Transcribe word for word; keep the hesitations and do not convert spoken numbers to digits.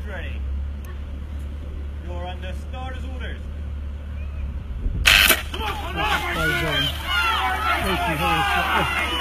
ready. You're under starter's orders. Come on, come on.